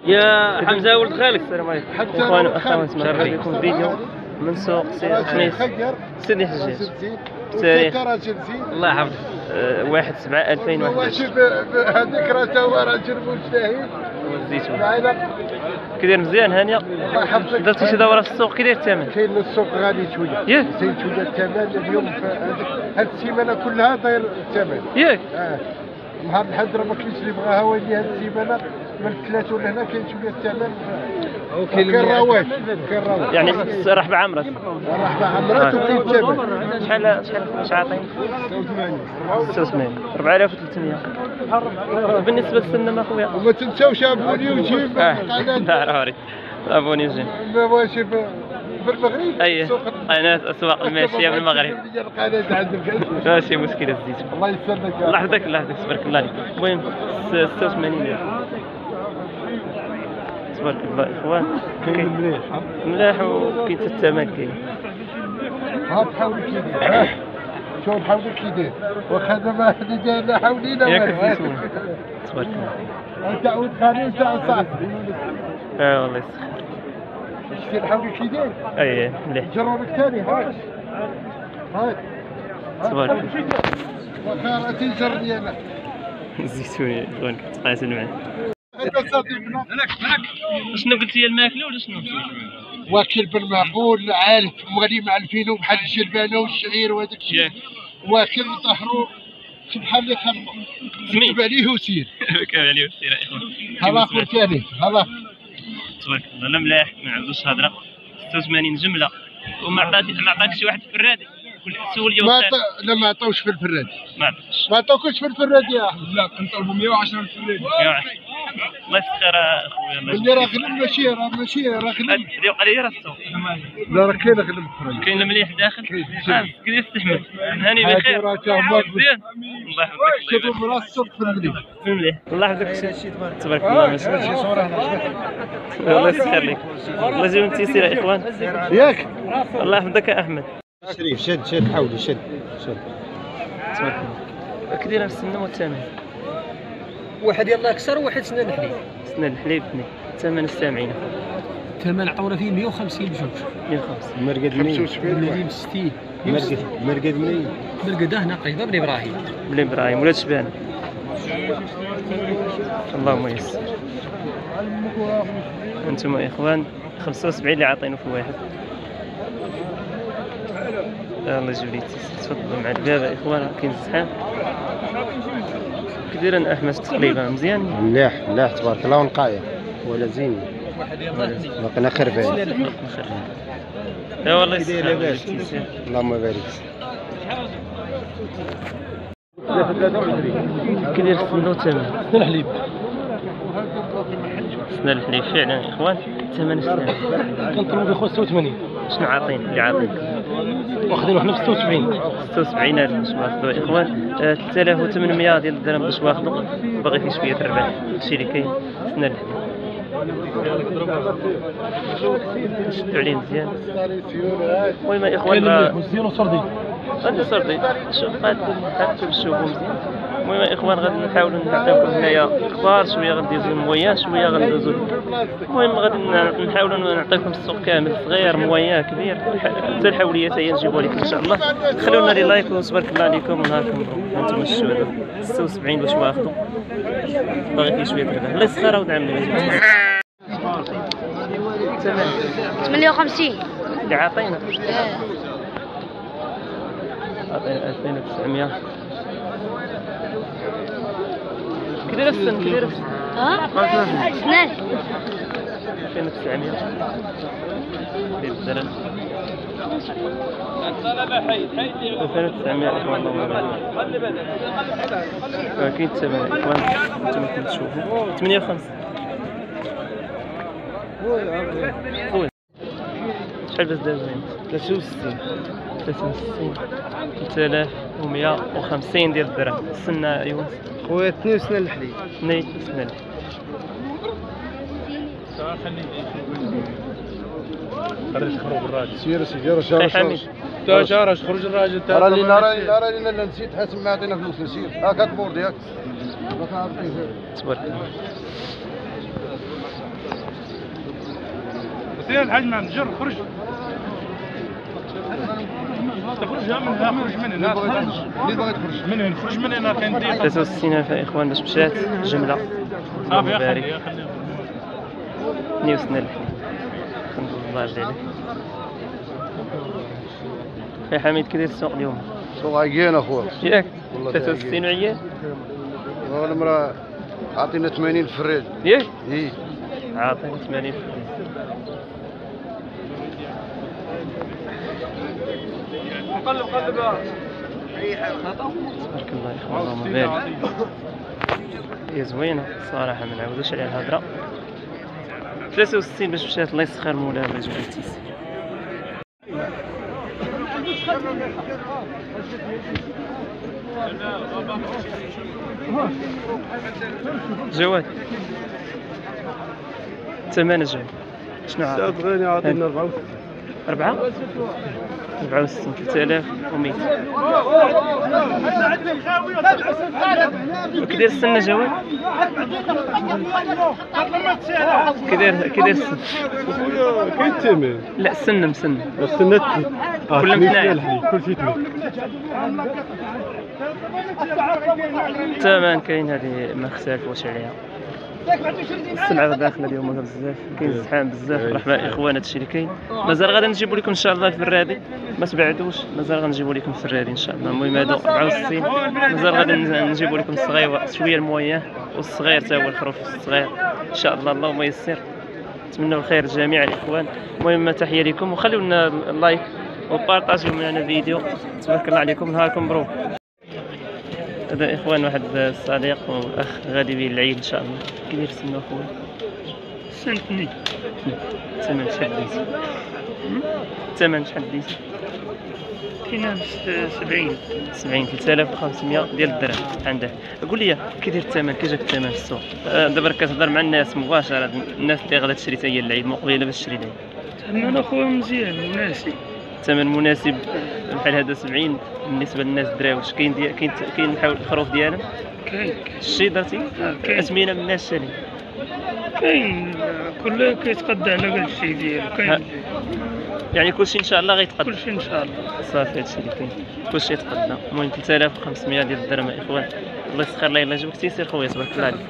يا حمزه ولد خالك. السلام عليكم اخوان واخوات، مرحبا بكم فيديو من سوق سيدي حجاج بتاريخ الله يحفظك 1/7/2011. هذيك راه تا هو راجل مجتهد والزيتون كي مزيان هانيه. درتي شي دوره في السوق، كي داير الثمن؟ كاين السوق غالي شويه، ياك زيد شويه الثمن اليوم. هذه السيمانه كلها داير الثمن ياك. نهار الحد راه ما كاينش اللي بغاها، هو اللي هذه السيمانه من الثلاثه لهنا كاين شويه الثمن. كاين الرواج يعني راح بعمرك، راح بعمرات وكاين الثمن. شحال عاطين؟ 86 4300. بالنسبه للسنه اخويا وما تنساوش ابوني وجيب لا راه ابوني وجيب ماشي بالمغرب. ايه انا اسواق الماشيه بالمغرب القناه عندك ماشي مشكله الزيت. الله يسلمك. الله يحفظك الله يحفظك، تبارك الله عليك. المهم 86 تبارك الله اخوان. مليح ملاح وكاين حتى الثمن كاين. هاد حاولي كي داير، شوف حاولي كي داير واخا ما حد داير لا حولي لا ياك والو. تبارك الله. تعود خالي تاع صاحبي. والله يسخر. شتي الحاولي كي داير؟ اييه مليح جرب الثاني. هاك تبارك الله. واخا راه تيجرني انا الزيتون يا اخوان كتقاتل معاه. هذا صديقنا. شنو قلتي يا الماكله ولا شنو؟ واكل بالمعقول، عارف مغني معلفينو بحال الجلبانه والشعير وهذاك الشيء. واكل طهرو سبحان اللي خلقه. كتب عليه وسير. كتب عليه وسير يا اخوان. هذا اخر ثاني هذا تبارك الله. لا ملاح ما عندوش هضره. 86 جمله وما عطاكش واحد في الرادي. سول لي لا ما عطاوش في الفراد. ما عطاوكش في الفراد يا احمد. لا كنطلبوا 110 في الفراد. الله يستر اخويا. اللي راه غنم ماشي راه غنم. هذه وقال لي راه السوق. لا راه كاين غنم اخرين. كاين المليح داخل. كي تستحمل. هاني بخير. مزيان. الله يحفظك. شوفوا راس السوق في المليح. في المليح. الله يحفظك. تبارك الله. ما شاء الله. الله يسخر لك. الله يجزيهم التيسير يا اخوان. ياك الله يحفظك يا احمد. شريف شد حاولي شد. تبارك الله. كي داير السنه والثمن؟ واحد يلاه كسر وواحد سنان الحليب. سنان الحليب اثنين. ثمن السامعين. الثمن عطونا فيه 150 بجوج. 150. مرقد منين؟ 60. مرقد منين؟ مرقده هنا قريبه بن ابراهيم. بن ابراهيم ولاد شبان. اللهم يسر. انتم يا اخوان 75 اللي عاطينه في واحد. الله يجيب لي تفضلوا مع الباب يا اخوان. كاين الزحام. كي داير احمد تقريبا مزيان؟ ملاح تبارك الله ونقايه ولا زين. باقينا خربان. يا والله يسر. اللهم بارك. كي داير السنه والثمن؟ سنان الحليب. سنان الحليب فعلا يا اخوان. ثمن السنه كنطلبوا ب 85. شنو عاطين اللي عاطين؟ واخذينه حنا ب 76. 76 هذا باش واخذوا يا اخوان. 3800 ديال الدرهم باش واخذوا. باغي فيه شويه الربح. هادشي اللي كاين. سنان الحليب. شدوا عليه مزيان. المهم يا اخوان مزيان وسردي. غادي سردي. شوف غادي تشوفوا مزيان. المهم يا اخوان غادي نحاولوا نعطيوكم هنايا اخبار شويه، غندوزو المويان شويه غندوزو. المهم غادي نحاولوا نعطيكم السوق كامل، صغير مويان كبير، حتى الحوليات هي نجيبوا لكم ان شاء الله. خلونا لي لايك وتبارك الله عليكم ونهاركم مبروك. انتم الشهداء. 76 باش واخذوا. باغي فيه شويه الربح. الله يسخر ودعمنا. 58 اللي عاطينا 2900. كي داير السن؟ كي داير السن؟ سنان 2900 ديال الدرهم. 2900 اخوان. اللهم بارك. كاين الثمن اخوان انتم كتشوفوا. 58. خويا شحال باش داز زين؟ 63. 3150 ديال الدرهم. السنه ايوا خويا 2 سنين الحليب. 2 سنين. خرج خروج الراجل. سير سير شارج خرج الراجل. راه نسيت حاسب ما عطينا فلوس. نسير هاك البور ديالك. تبارك الله. سير الحاج مع الجر خرج تخرج منها خرج من هنا اللي باغي تخرج من هنا خرج من هنا كاين 63,000 يا اخوان باش مشات جمله صافي يا مبارك خليها 62 الحين الحمد لله عليك يا حميد كي داير السوق اليوم سوق عيان اخويا ياك والله 63 وعيان المراه عطينا 80 في الريال ياك اي عاطيني 80 قلب تبارك الله يا اخوان اللهم بارك هي زوينه الصراحه ما نعاودوش عليها الهضره 63 باش مشات الله يسخر مولاها باش جبت التيسير جواد ثمانية جواد شنو عاطي؟ بغيني عاطينا 4 64 3100 كي داير السنة جواد؟ كي داير السن؟ كاين الثمن لا السن مسن السنة كلهم 12 كلشي 8 الثمن كاين هذه ما اختلفوش عليها السلعة داخلة اليوم بزاف كاين زحام بزاف رحمة اخوان هادشي اللي كاين مازال غادي نجيبو لكم ان شاء الله الفرادي ما تبعدوش مازال غنجيبو لكم الفرادي ان شاء الله المهم هادو 64 مازال غادي نجيبو لكم الصغير شوية المويه والصغير تا هو الخروف الصغير ان شاء الله اللهم يسر نتمنوا الخير لجميع الاخوان المهم تحية لكم وخليو لنا اللايك وبارطاجيو معنا الفيديو تبارك الله عليكم نهاركم مبروك هذا اخوان واحد الصديق واخ غادي بيه العيد ان شاء الله كي داير سنو اخويا سنتني الثمن شحال ديتي الثمن شحال ديتي كاين 70 3500 ديال الدرهم عنده قول لي كي داير الثمن كي جاك الثمن في السوق دابا كتهضر مع الناس مباشره الناس اللي غادا تشري حتى هي العيد مقبله باش تشري العيد الثمن اخويا مزيان مناسب الثمن مناسب بحال هذا 70 بالنسبه للناس الدراوش كاين الخروف ديالهم كاين الشي درتي اثمنه من الناس شاري كاين كل كيتقدى على كاع الشيء ديالو كاين يعني كلشي ان شاء الله غيتقدى كلشي ان شاء الله صافي هادشي اللي كاين كلشي يتقدى المهم 3500 ديال الدرهم يا اخوان الله يسخر لي يلاه جبك تيسير خويا تبارك الله عليك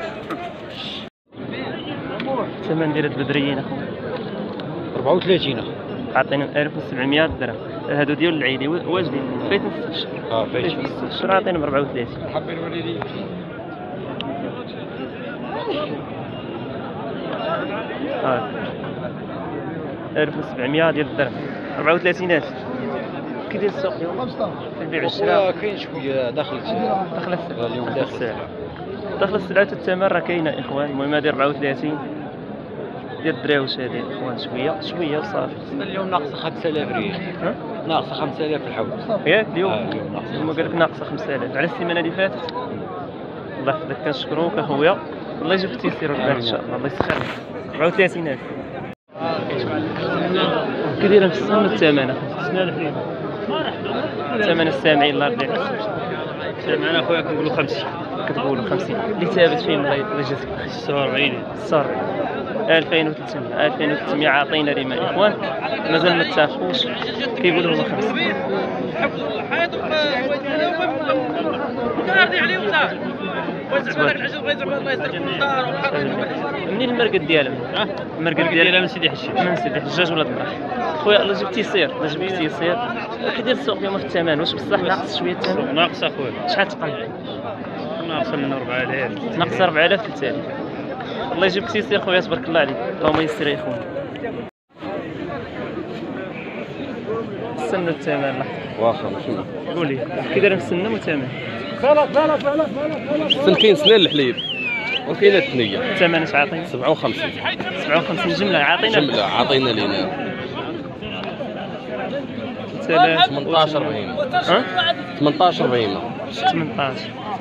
الثمن ديال البدريين اخويا 34 عطينا 1700 درهم هادو ديال العيدي واجدين فايتين 6 اشهر فايتين 6 اشهر عطينا 34 حبيت الوالدين 1700 ديال الدرهم 34000 كي داير السوق اليوم في البيع والشراء كاين شويه داخل السلعه داخل السلعه اليوم داخل السلعه الثمن راه كاينه اخوان المهم هذه 34 ديال الدراوش هذه اخوان شويه وصافي اليوم ناقصه 5000 ريال ناقصه 5000 في الحول ياك اليوم ناقصه هما قال لك ناقصه 5000 على السيمانه اللي فاتت الله يحفظك كنشكروك اخويا الله يجيب التيسير والبارك ان شاء الله الله يسخر 34000 كي دايره في السن الثمن اخويا الثمن السامعين الله يرضي عليك الثمن اخويا كنقولوا 50 كتقولوا 50 اللي ثابت فين الله يجازيك 46 2300 2300 عاطينا ريما اخوان مازال ما اتفقوش كيقولوا هما 50 منين المرقد ديالهم؟ المرقد ديالها من سيدي حجاج ولا دمرح خويا الله يجيب تيسير الله يجيب تيسير كي داير السوق اليوم في الثمن واش بصح ناقص شويه الثمن؟ ناقص اخويا شحال تقل؟ ناقص من 4000 ناقص 4000 3000 الله يجيب تيسير خويا تبارك الله عليك اللهم يسر يا خويا السن الثمن واخا شنو قولي كي داير السن والثمن؟ سنتين سنين الحليب وكاينه الثنيه الثمن اش عاطينا؟ 57 جمله عاطينا جمله عطينا لينا 18 بهيمه ها 18 بهيمه 18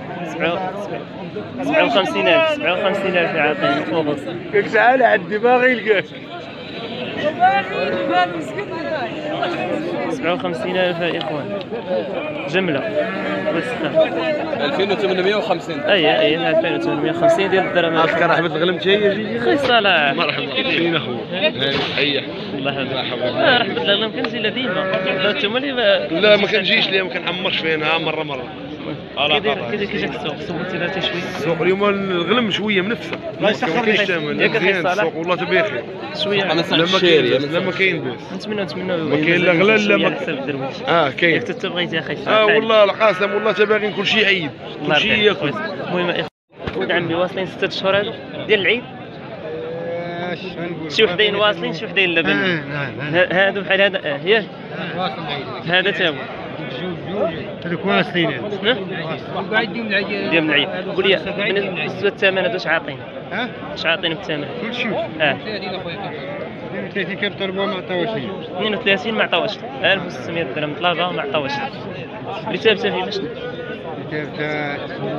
57000 يعطينا فوق قلت تعال عندي باغي يلقاك 57,000 يا اخوان جمله الله يسخر. 2850. اي 2850 ديال الدرهم. عسكر رحمة الغلمتي يجي اخي صلاح مرحبا فين اخويا هاني تحية الله يحفظك. رحمة الله كنجي لا ديما انتوما اللي لا ما كنجيش ليه ما كنعمرش فينا مرة كيجيك السوق سولتي لا شويه السوق اليوم الغلم شويه منفسه الله يسخر لك ياك اخي السوق والله تبيخي شويه لما كاين باس نتمنى ما كاين لا غلا لا ما كاين حتى انت بغيتي اخي والله القاسم والله تباغي كل شيء عيب كل شيء ياكل. المهم ولد عمي واصلين 6 شهور هذو ديال العيد شي وحدين واصلين شي وحدين لبن هادو بحال هذا ياك هذا تا هو هذوك واصلين ديال العيد. قول لي بالنسبه للثمن هذا اش عاطين؟ اش عاطين بالثمن؟ كلشي 32 كنطلبوها ما عطاوش ليا. 32 ما عطاوش 1600 درهم طلبها ما عطاوش اللي ثابته فيه شنو؟ ثابته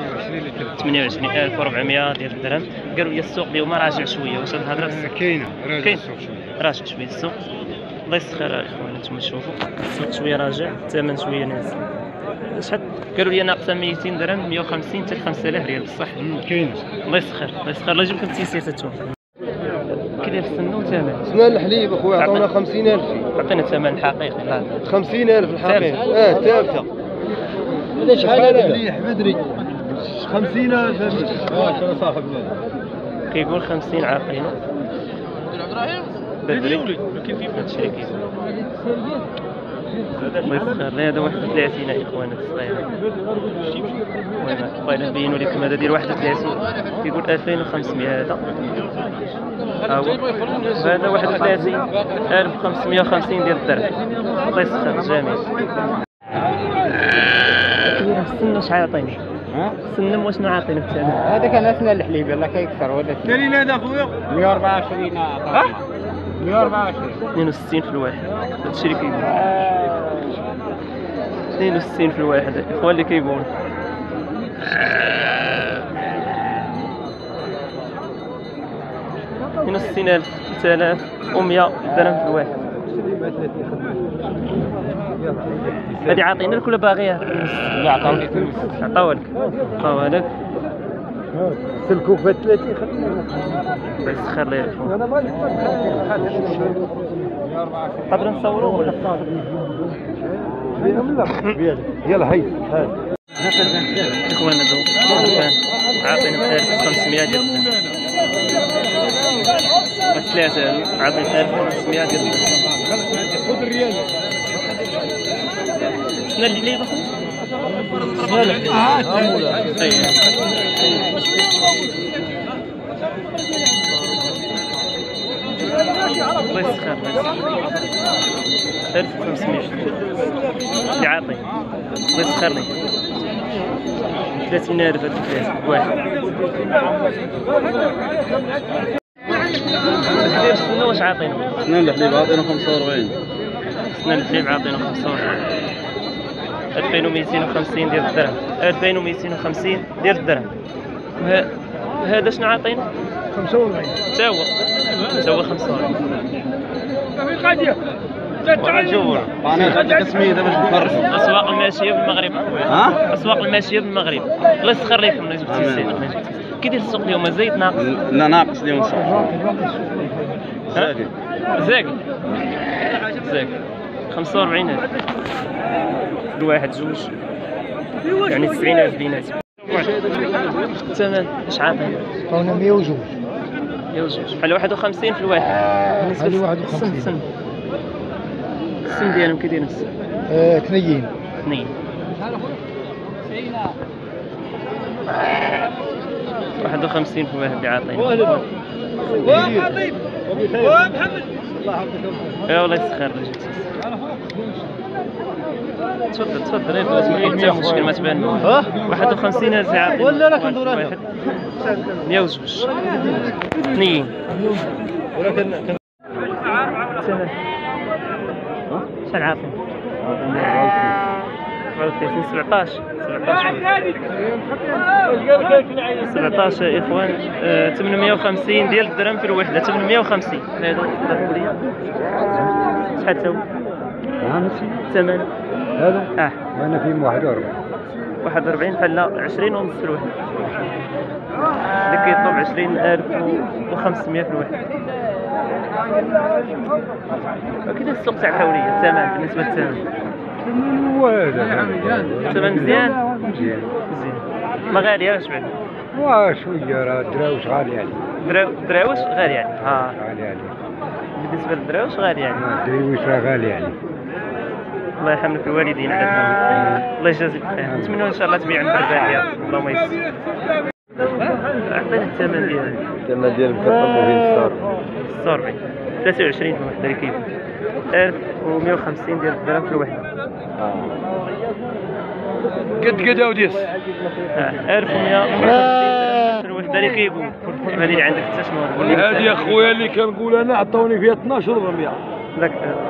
28,400 ديال الدرهم. قالوا لي السوق اليوم راجع شويه واش الهضره كاينه راجع السوق شويه راجع شويه السوق الله يسخر اخوان. نتوما تشوفوا السوق شويه راجع الثمن شويه نازل. شحال قالوا لي ناقصه 200 درهم 150 حتى 5000 ريال بصح كاينه الله يسخر الله يسخر. الله يجيب لكم التيسير تتوما كيداير السن وثمن سنان الحليب اخويا عطونا 50,000 عطينا الثمن الحقيقي لا 50,000 الحقيقه ثابته هذا شحال هذا مليح بدري 50,000 انا صاحب كيقول 50 عاقين بدري هادشي اللي كيقول الله يسخر. لا هذا 31 يا اخوان الصغير بغينا نبينوا لكم هذا ديال 31 كيقول 2500 هذا هو هذا 31,550 ديال الدرهم الله يسخر جميل. السن واش عاطيني؟ السن واشنو عاطيني بالثمن؟ هذا كان اسنان الحليب يلاه كيكثر ولا كاين هذا اخويا 124 124 62 في الواحد هادشي اللي كيقول 62 في الواحد الاخوان اللي كيقول 62,000 3,100 درهم في الواحد. هادي عاطينا لك ولا باغيها؟ لا عطاوني فلوس عطاوها لك سلكوك ب 30 الله يسخر ليه قدر نصوروا ولا يلا هي اخوانا دو عاطينا 1500 ديال الثلاثة عاطينا 1500 ديال خذ الريال شنو الحليب اخويا؟ الله يسخر 1500 اللي عاطي الله يسخر لي 30,000 هاد الثلاثة واحد. دير السنة واش عاطينا؟ سنان الحليب عاطينا 45 سنان الحليب عاطينا 45 2250 ديال الدرهم 2250 ديال الدرهم. هذا شنو عاطينا؟ 45 تا هو 45 انا كسميه باش نفرش اسواق الماشيه بالمغرب اسواق الماشيه بالمغرب الله يسخر لكم الله يجيب التيسير. كي داير السوق اليوم زايد ناقص؟ لا ناقص اليوم السوق زاكي 45,000 الواحد جوج يعني 90,000 بينات. الثمن اش عاطينا؟ عطاونا 102 بحال 51 في الواحد. هذه 51 السن ديالهم كي داير السن؟ اثنين 51 في الواحد اللي عاطينا. يا والله يسخر تفضل غير حتى مشكل ما تبان 51,000 عاطينا ولا لا كندور انا 102 اثنين ولكن شحال عاطين؟ 17 يا اخوان 850 ديال الدرهم في الوحده 850 هذا شحال تا هو الثمن هذا انا فيهم 41 بحال 20 ونص في الوحده. اللي كيطلب 20,500 في الوحده. كيداير السوق تاع الحوليه الثمن بالنسبه للثمن؟ الثمن مزيان؟ مزيان ما غالياش بعدا؟ شويه راه الدراوش غالي يعني. دراوش غالي يعني؟ غالي يعني. بالنسبه للدراوش غالي يعني؟ الدراوش راه غالي يعني. الله يرحم لك الوالدين عندنا. الله يجازيك بخير. نتمنى ان شاء الله تبيع برباحيه. اللهم يسر. عطينا الثمن ديالها. الثمن ديال كنطلبوا فين 46 23 في الوحده اللي كيف 1150 ديال الدرهم في الوحده. قد اوديس 1150 في الوحده اللي كيقول. هذه اللي عندك حتى شنو؟ هذه يا خويا اللي كنقول انا عطاوني فيها 12,400. لك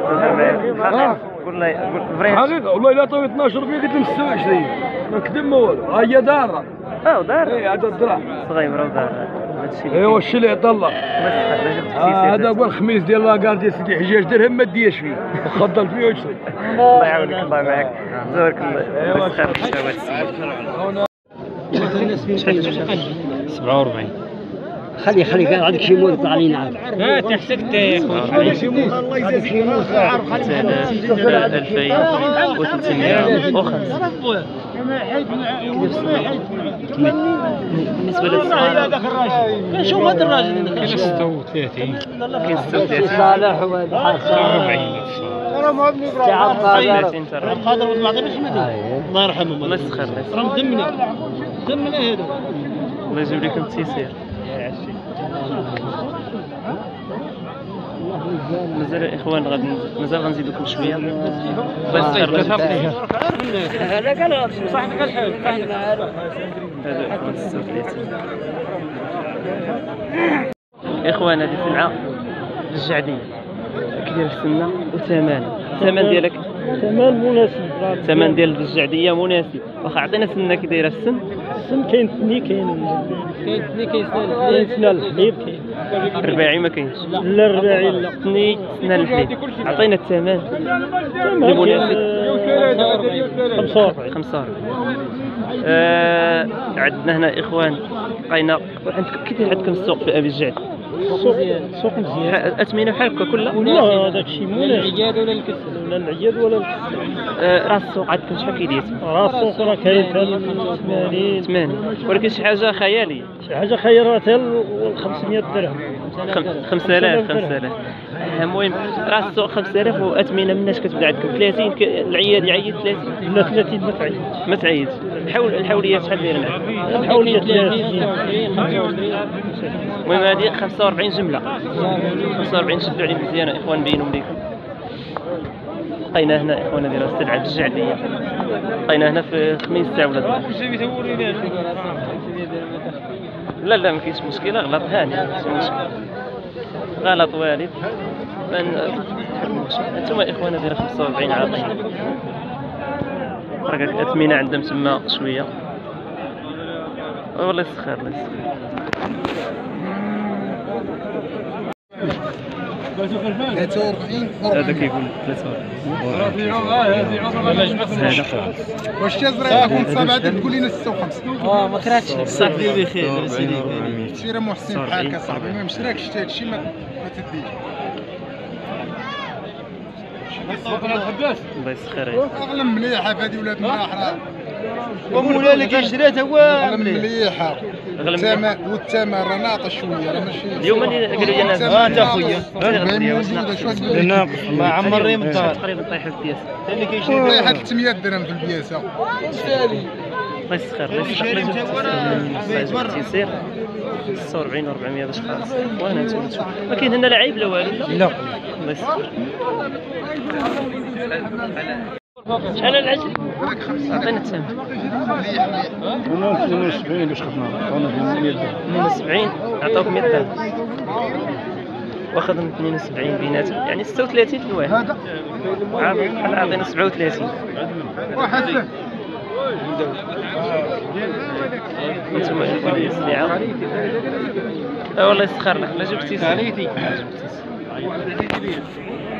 قول حقيقة والله الا عطاوني 12,400 قلت لهم 26 ما نكذب ما والو. ها هي دارة. دار؟ اي هذا الدرع صغيره ودار. ايوا الشيء اللي عطا الله. هذا هو الخميس ديال لاكار ديال سيدي حجاج درهم ما دياش فيه وخضلت فيه وشري. الله يعاونك الله معاك. زورك الله يسخر الشهوات السيد. 47 خلي كان عندك شي مول يطلع لينا عاد. لا تحسك يا اخوان. عندك شي مول الله يجازيك شي مول 2305. بالنسبه للسعر شوف هذا الراجل كاين 36 كاين 36 صالح وهذا 40 تعب قادر الله يرحمه الله يسخر راه دمنا هذا الله يجيب لكم التيسير. مازال الاخوان مازال غنزيد لكم شويه. الله يسخر هذا كان صاحبك الحال هذا اخوان 36. اخوان هذه سلعه الجعديه كدير السنه وثمنها. الثمن ديالك ثمن مناسب. الثمن ديال الجعديه مناسب. واخا عطينا سنه كي دايره السن. السن كاين اثنين كاين سنه الحليب كاين رباعي ما كاينش. لا رباعي لا اثنين سنه الحليب. عطينا الثمن المناسب 45. عندنا هنا اخوان لقينا عندكم كي داير عندكم السوق في ابي الجعد؟ سوق مزيان. اثمنه بحال هكا كلها؟ لا هذاك الشيء مو العياد ولا الكسل ولا العياد ولا الكسل. راس السوق عندكم شحال كيدير؟ راس السوق راه كاين 80 ولكن شي حاجه خياليه. شي حاجه خيرات حتى 500 درهم 5000. المهم راس السوق 5000 واثمنه مناش كتبدا عندكم 30. العياد يعيد 30 لا 30 ما تعيد. الحوليات شحال دايرين؟ الحوليه 30. المهم هذه 45 جمله 45. شدوا عليه مزيان اخوان نبينهم لكم. لقينا هنا اخوان هذه راه السلعه الجعديه. لقينا هنا في خميس تاع ولاد. لا ما كاينش مشكله. غلط هاني ماشي مشكل. غلط والد. انتم اخوان هذه راه 45 عاطين. راه الاثمنه عندهم تما شويه. والله يسخر الله يسخر. هذا كيقول 43. واش تزرع كنت صابع تقول لنا 56. ما كرهتش صاحبي بخير سيدي. شي راه محسن بحالك اصاحبي ما مشراكش حتى هادشي ما تديش. الله يسخر. اغلم مليحه هذه ولاد مراحره. ومولا اللي كيشريها هو مليحه. والثمن راه ناقص شويه راه ماشي. اليوم اللي قالوا لي الناس انت خويا ناقص ما عمري من الدار تقريبا طايحه في البياس. اللي كيشري طايحه 300 درهم في البياسه. الله يسخر الله يسخر. تيسير 46 و400 باش خالص. وانا انتم تشوف ما كاين هنا لا عيب لا والو. لا الله يسخر. شحال العجل؟ عطينا الثمن. 72 باش خدنا 72 عطاوك 100 درهم. واخذ من 72 بيناتهم يعني 36 في الواحد. بحال عطينا 37. وحسن انتم اخواني السلعه. والله يسخر لك. لا جبتي ساليتي